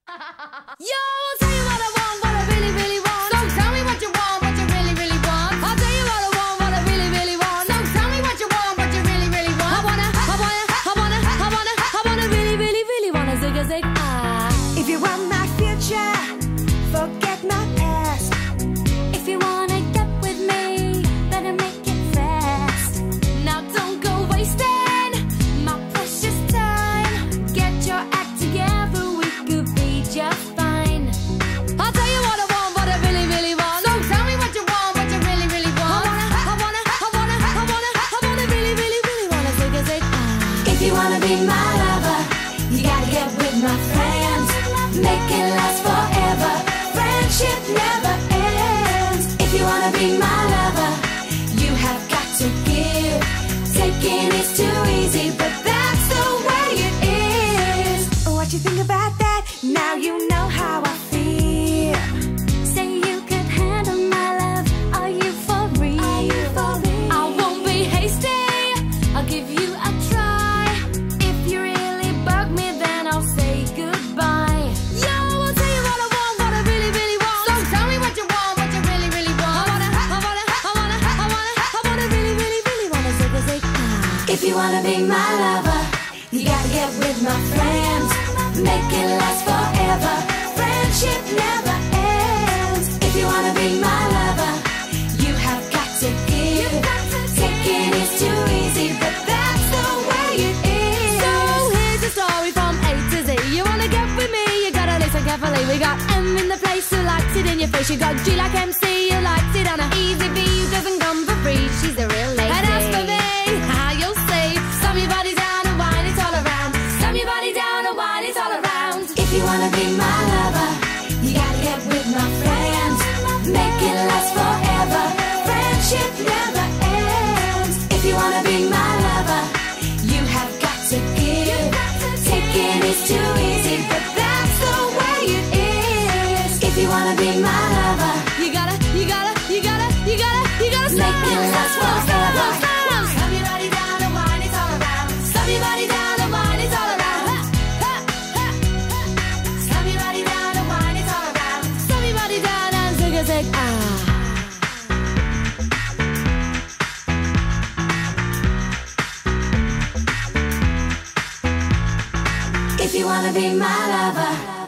Yo, I'll tell you what I want, what I really, really want. So tell me what you want, what you really, really want. I'll tell you what I want, what I really, really want. So tell me what you want, what you really, really want. I wanna really, really, really wanna zig a zig ah. If you want my future, forget my past. If you wanna get with me, better make it fast. Now don't go wasting my precious time. Get your act together, we could be just fine. I'll tell you what I want, what I really, really want. So tell me what you want, what you really, really want. I wanna really, really, really wanna zig a zig ah. If you wanna be my lover, you gotta get with my friends. Make it last forever. Friendship never ends. If you wanna be my lover, you have got to give. Taking is too easy, but that's the way it is. What you think about that? Now you know how I feel. Say you could handle my love. Are you for real? Are you for real? I won't be hasty. I'll give you a try. If you really bug me, then I'll say goodbye. Yo, I'll tell you what I want, what I really, really want. So tell me what you want, what you really, really want. I wanna really, really, really wanna zig a zig ah. If you wanna be my lover, you gotta get with my friends. Make it last forever. Friendship never ends. If you wanna be my lover, you have got to give. Taking is too easy, but that's the way it is. So here's a story from A to Z. You wanna get with me, you gotta listen carefully. We got M in the place who likes it in your face. You got G like MC, who likes it on a easy B, who doesn't come for free. She's a real lady. And as for me, how you'll see, slam your body down and wine it all around. Slam your body down and wine it all around. If you wanna be my lover, you gotta get with my friends. Make it last forever. Friendship never ends. If you wanna be my lover, you have got to give. Taking is too easy, but that's the way it is. If you wanna be my lover, You gotta make it last forever. Slam your body down and wine it all around. Slam your body down and wine it all around. Slam your body down and wine it all around. Slam your body down and zig a zig ah. If you wanna be my lover,